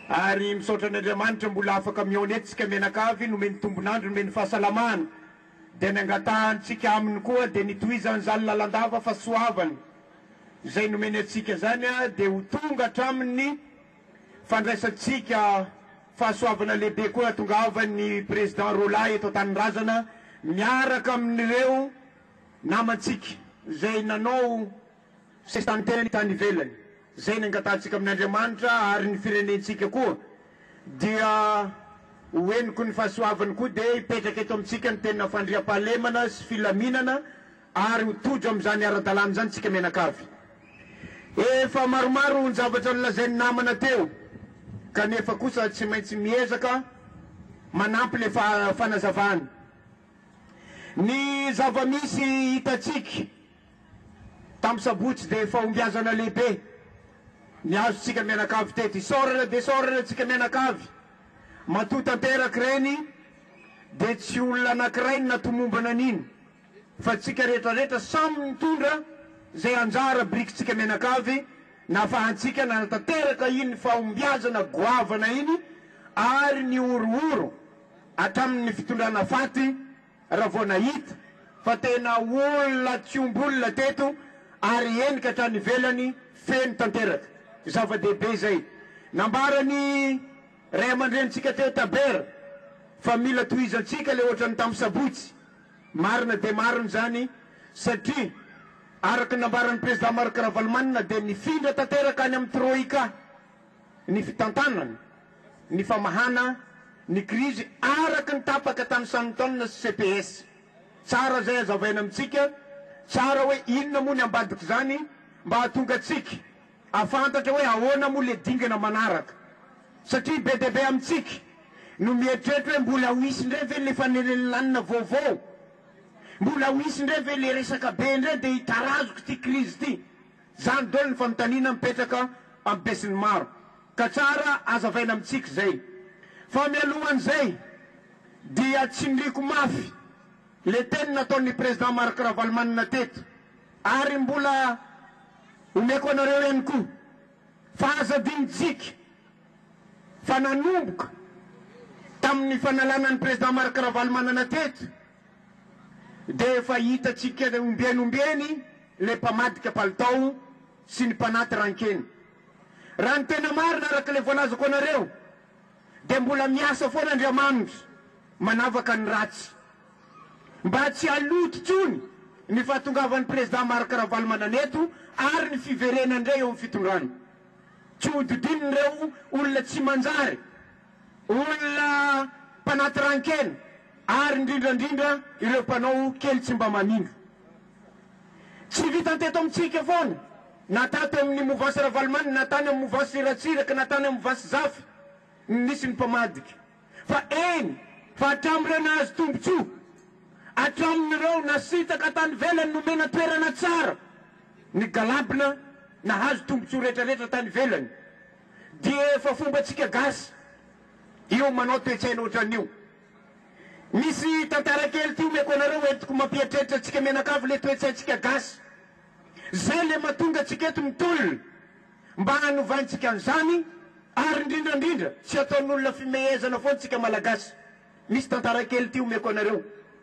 ary misaotra n'Andriamanitra mbola afaka miaonetsika menakavy nomeny tombonandro nomeny fahasalamana dia nangatantsika aminy koa dia nitohizany zany lalandava fa soavany zay nomeny atsika zany dia ho tonga hatramin'ny fandraisantsika fahasoavana lehibe koa tongavany président Rola eto Tanindrazana miaraka amin'ireo namantsika zay nanao sesanteny tany ivelany zay nangatantsika amin'Andriamanitra ary ny firenentsika koa dia hoeniko ny fahasoavany koa dia hipetraka eto amintsika ny tena fandriam-pahalemana sy filaminana ary ho tojo amin'izany ara-dalàna zany tsika menakavy. Efa maromaro ny zavatra nolazainy namana teo kanefa kosa tsy maintsy miezaka manampy le fanazavany. Ny zava-misy hitatsika tamin'ny sabotsy dia fahombiazana lehibe niazontsika menakavy teto, isorana dia isorana tsika menakavy matoa tanteraka reny dia tsy olona anankiray natomombana an'iny fa tsika rehetrarehetra samy mitondra zay anjara brikintsika menakavy nafahantsika nanatanteraka iny fahombiazana goavana iny ary ny orooro hatramin'ny fitondrana faty raha vao nahita fa tena olona tsy ombolona teto ary enika hatrany ivelany feno tanteraka zava-dehibe zay. Nambarany ray aman-drenitsika teo Tabera fa mila tohizantsika le ohatrany tamin'ny sabotsy marina dia marina zany satria araka nambaran'ny président Marc Ravalomanina dia nifindra tanteraka any amin'ny troika ny fitantanana ny famahana ny krizy araka ny tapaka tany sanotonna sy CPS. Tsara zay azavaina amintsika, tsara hoe inona moa ny ambadika zany mba hahatonga atsika afantatra hoe ahoana moa le dingana manaraka satria be dia be amintsika no mieritreritra hoe mbola ho isy indray ve le fanelelanina vaovao, mbola ho isy indray ve le resaka be indray dia hitarazoko ty krizy ty. Zany dolo ny fanontaniana mipetraka amin'ny besiny maro ka tsara azavaina amintsika zay. Fa mialohan'izay dia tsy miliko mafy le teny nataon'ny président Marc Ravalomanina teto ary mbola omeko anareo ihany koa fahazadinitsika fa nanomboka tamin'ny fanalanan'ny président Marc Ravalomanina teto dia efa hitatsika ombianombiany le mpamadika palitao sy ny mpanaty rankeny. Raha ny tena marina araka le voalazako anareo dia mbola miasa foana Andriamanitra manavaka ny ratsy mba tsy haloto tsony ny fahatongavan'ny président Marc Ravalomanina eto ary ny fiverena indray eo amin'ny fitondrana. Tsy hodidinireo olona tsy manjary, olona mpanaty rankeny ary indrindrandrindra ireo mpanao kely tsy mba manindro. Tsy vitanteto amintsika foana, natato amin'ny mouvance Ravalomanina, natany amin'ny mouvance Ratsiraka, natany amin'ny mouvance Zafy nisy ny mpamadika fa eny fa hatramin'ireo nahazo tombotsoa, hatramin'ireo nasitaka tany velany nomena toerana tsara ny galabina nahazo tombotsoa rehetrarehetra tany velany dia efa fombatsika gasy io manao toetsaina ohatran'io. Misy tantara kely ty omeko anareo entiko mampieritreritra atsika menakavy le toetsaintsika gasy zay le mahatonga atsika eto mitolona mba hanovantsika an'izany ary indrindrandrindra tsy ataon'olona fimehezana foana tsika malagasy. Misy tantara kely ty omeko anareo.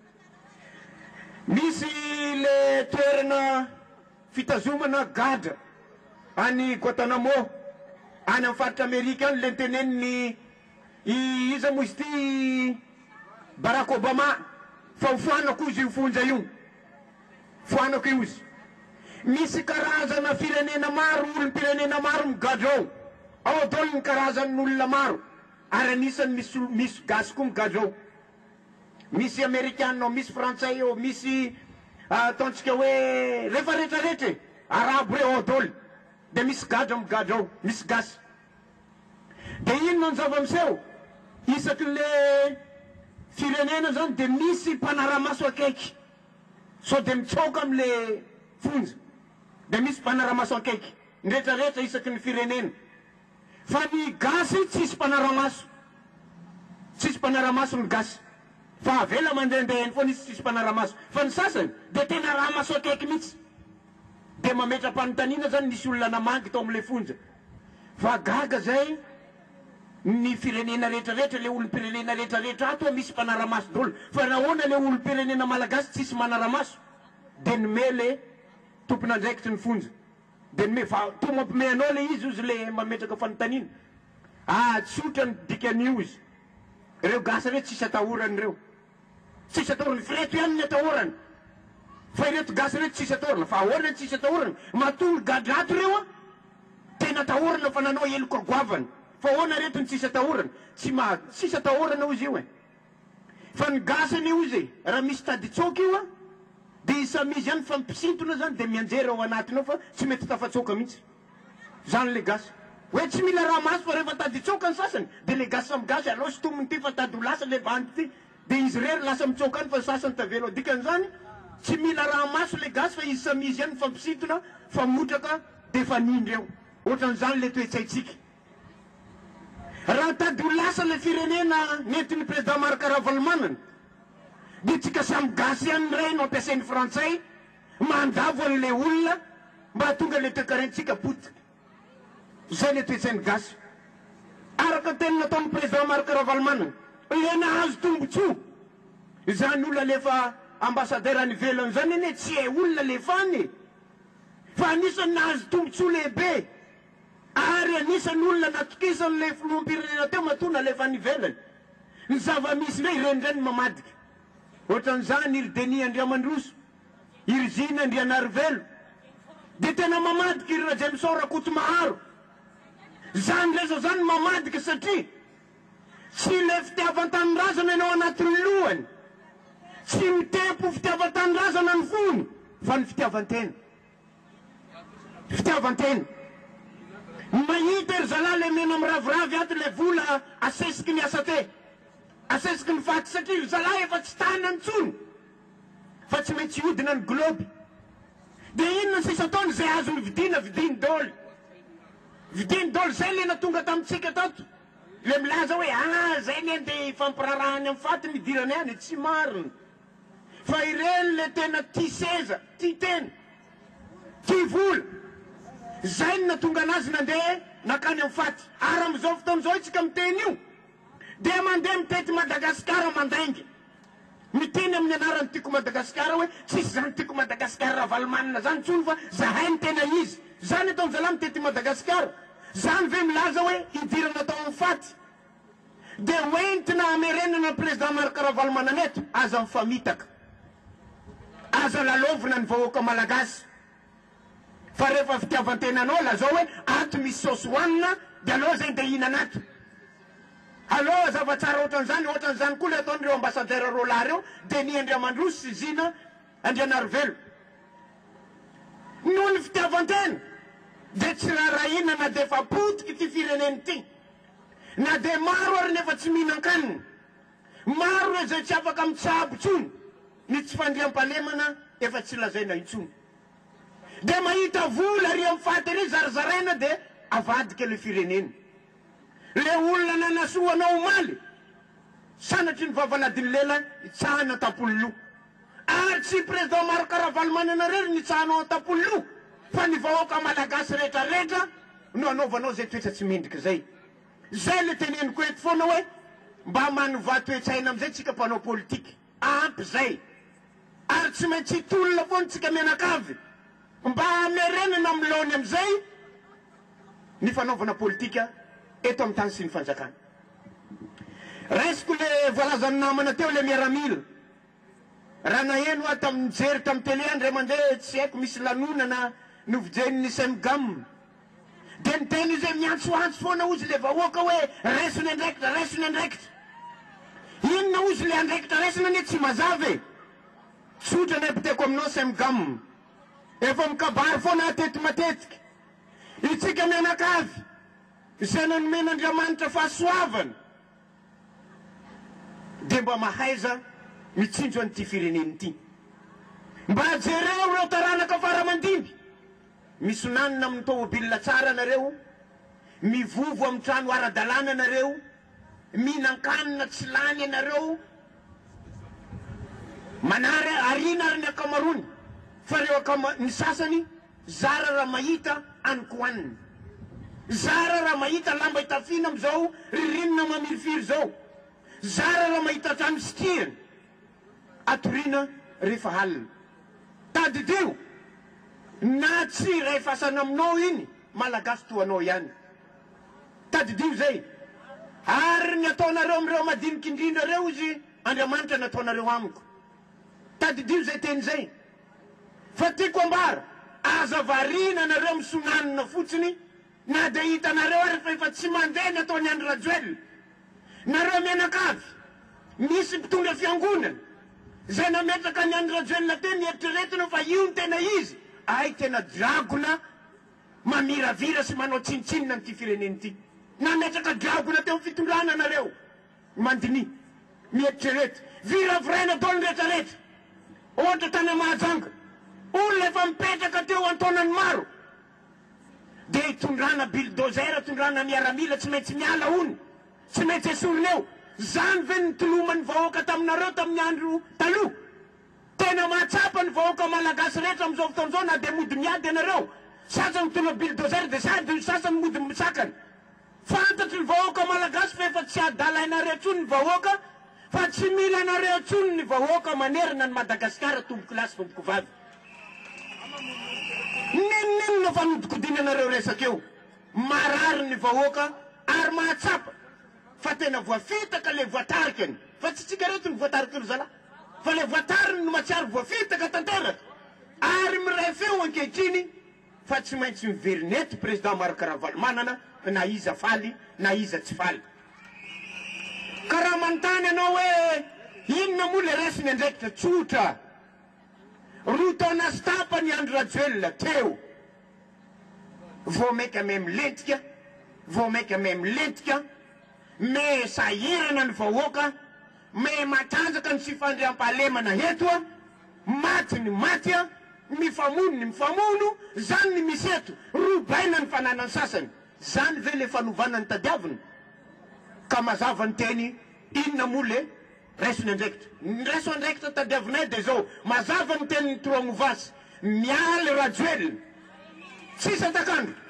Misy le toerana fitazomana gadra any Guantanamo any amin'ny faritra Amerika any le nteneniny iza moa izy ty Barack Obama fa ho foanako izy io fonja io, foanako io izy. Misy karazana firenena maro, olom-pirenena maro migadra ao dolo ny karazan'olona maro ary anisany misy gasy koa migadra ao. Misy Amerikanina, misy Frantsay ao, misy ataontsika hoe rehefa rehetrarehetra arabo reo ao dolo dia misy gadra migadra ao, misy gasy. Dia inona ny zava-miseho isaky le firenena zany dia misy mpanaramaso akaiky so dia mitsoka amin'le fonja dia misy mpanaramaso akaiky ndrehetrarehetra isaky ny firenena. Fa ny gasy tsisy mpanaramaso, tsisy mpanaramaso ny gasy fa avela mandehandehany foana izy tsisy mpanaramaso fa ny sasany dia tena ramaso akaiky mihitsy dia mametra-panontaniana zany nisy olona namangy tao amin'le fonja fa gaga zay ny firenena rehetrarehetra le olom-pirenena rehetrarehetra ato misy mpanaramaso dolo fa raha hoana le olom-pirenena malagasy tsisy manaramaso dia nome le tompon'andraikitry ny fonja dia nome fa to mampime anao le izy le mametraka fanontaniana tsotra ny dikan'io izy reo gasa reo tsisy atahorany reo tsisy atahorany fireto ihany ny atahorany fa ireto gasa reo tsisy atahorana fa ahoana tsisy atahorana matonga gadrato reo a tena atahorana fa nanao eloko agoavana fa ahoana reto ny tsisy atahorana tsisy atahorana izy io fa ny gasany io izy raha misy taditsoka io a dia isamizy ihany fampisintona zany dia mianjera ao anatiny ao fa tsy mety tafatsoka mihitsy zany le gasa hoe tsy mila raha maso fa rehefa taditsoka ny sasany dia le gasa samy gasy aloha sy tomony ty fa tady ho lasa le bandy ty dia izy rery lasa mitsoka any fa sasany tavelo dikan'izany tsy mila raha maso le gasy fa izy samizy ihany fampisintona fa motraka dia fa nindry eo ohatran'izany le toetsaitsika raha tady ho lasa le firenena nentin'ny président Marc Ravalomanana dia tsika samy gasy ihany ray no ampiasain'ny frantsay mandavo an'le olona mba hatonga le toekarentsika potika zay le toetsainy gasy araka teny nataon'ny président Marc Ravalomanana le nahazo tombotsoa zany olona lefa ambassadeur any ivelany zany eny tsy hay olona le fany fa anisany nahazo tombotsoa lehibe ary anisany olona natokisan'le filoham-pirenena teo matona lefa any ivelany ny zava-misy ndray irendreny mamadika ohatran'izany iry Denis Andriamandroso iry Zina Andrianarivelo dia tena mamadika iry Rajemsor Rakotomaharo zany lesa zany mamadika satria tsy le fitiavan-tanorazana ianao anatin'ny lohany tsy mitempo fitiavan-tanorazana ny fony fa ny fitiavan-tena mahita ery zalahy le mena miraviravy ato le vola asesiky ny asa te asesiky ny faty satria zalahy efa tsy tanany tsony fa tsy maintsy hodina ny globy dia inona ny sisa taony zay azony vidiny dolo zay le natonga tamitsika tato le milaza hoe zay ny dia fampirarahany amin'ny faty midirany any tsy marina fa ireny le tena tia seza tia tena tia vola zay ny natonga anazy nandeha nakany amin'ny faty ary am'izao fotoan'izao itsika miteny io dia mandeha mitety Madagasikara mandaingy miteny amin'ny anarany tiako Madagasikara hoe tsisy zany tiako Madagasikara Ravalomanana zany tsony fa zahay ny tena izy zany ataony zalahy mitety Madagasikara zany ve milaza hoe idirana atao amin'ny faty dia hoentina amerenana président Marc Ravalomanana eto aza mifamitaka aza lalovina ny vahoaka malagasy fa rehefa fitiavan-tenanao lazao hoe ato misy saosy hoanina dia aloha zay dia hihinanato aloha zava-tsara ohatran'izany koa le ataon'ireo ambassadeur rola reo Denis Andriamandroso sy Zina Andrianarivelo noho ny fitiavan-tena dia tsy raharahiana na dia efa potiky ty fireneny ty na dia maro ary nefa tsy mihinan-kanina maro e zay tsy afaka mitsabo tsony ny tsy fandriam-palemana efa tsy lazaina intsony dia mahita vola ary amin'ny faty ary zarazaraina dia avadika le firenena le olona nanasoanao maly sanatry ny vavaladiny lela itsahana tapololo ary tsy président Marc Ravalomanana rery nitsahanao tapololo fa ny vahoaka malagasy rehetrarehetra no anaovanao zay toetra tsy mendrika zay le teneniko eto foana hoe mba manova toetsaina am'izay tsika mpanao politika ampy zay ary tsy maintsy hitolona foana tsika mianakavy mba amerenana amin'ny laony am'izay ny fanaovana politika eto amin'ny tany sy ny fanjakana raisiko le voalazany namana teo le miaramila raha naheno aho tamin'ny jery tamin'ny tele andray mandeha tsy haiko misy lanonana novijeny ny semgam dia niteny izy hoe miantsoantso foana ozy le vahoaka hoe raisiny andraikitra inona ozy le andraikitra raisina ane tsy mazava tsotra ny apiteko aminao semgam efa mikabary foana atety matetika itsika mianakavy izay nanomen'Andriamanitra fahasoavana dia mba mahaiza mitsinjo an'ity fireneny ity mba jereo reo taranaka faramandimby misonanina amin'ny tômôbilina tsara nareo mivovo amin'ny trano ara-dalàna nareo mihinan-kanina tsy lany anareo manary arina ary ny akamarony fa reo ny sasany zara raha mahita anyko anina zara raha mahita lamba itafina am'izao ririnina mamirifiry zao zara raha mahita trano sitrihana atoriana rehefa alina tadidio na tsy rehefasana aminao iny malagasy toanao ihany tadidio zay ary ny ataonareo am'ireo madiniky indrindra reo izy Andriamanitra nataonareo amiko tadidio zay teny zay fa tiako ambara aza varina nareo misonanina fotsiny na de hitanareo rehefa efa tsy mandeha ny ataony Andry Rajoelina nareo mianakavy misy mpitondra fiangonana zay nametraka ny Andry Rajoelina teny eritreretina fa io ny tena izy ay tena dragona mamiravira sy manao tsinitsinina n'ity fireneny ity nametraka dragona teo fitondrana nareo mandini mieritreretra viraviraina daony rehetrarehetra ohatra tany Mahajanga olona efa mipetraka teo antonany maro de hitondrana bulldozer tondrana miaramila tsy maintsy miala ony tsy maintsy esorina eo zany ve nitolomany vahoaka taminareo tamin'ny andro taloha tena mahatsapa ny vahoaka malagasy rehetra am'izao fotoan'izao na de mody miady ianareo sasany mitondra bulldozer de sady sasany mody misakany fantatry ny vahoaka malagasy fa efa tsy adalainareo tsony ny vahoaka fa tsy mila anareo tsony ny vahoaka manerina ny Madagasikara tomboky lasy tompoko vavy ninninona fa nodikodinanareo resak'eo marary ny vahoaka ary mahatsapa fa tena voafitaka le voatarikany fa tsy tsika reto ny voatarika ro zala fa le voatariny no matsiary voafitaka tanteraka ary miray feo ankehitriny fa tsy maintsy miverinety président Marc-Ravalomanana manana na iza faly na iza tsy faly karaha manontany anao hoe inona moa le resiny andraikitra tsotra roa taona sy tapany Andry Rajoelina teo vao maika me milentika vao maika me milentika me sahirana ny vahoaka me matanjaka ny sy fandriam-pahalemana hetoa maty ny matya mifamono ny mifamono zany ny misy eto robaina ny fananany sasany zany ve le fanovana ny tadiavina ka mazava ny teny inona moa le raisony andraikitra ny raiso andraikitra tadiavinay de zao mazava ny teny ny Trois Mouvasy mialy Rajoelina tsisy atakandro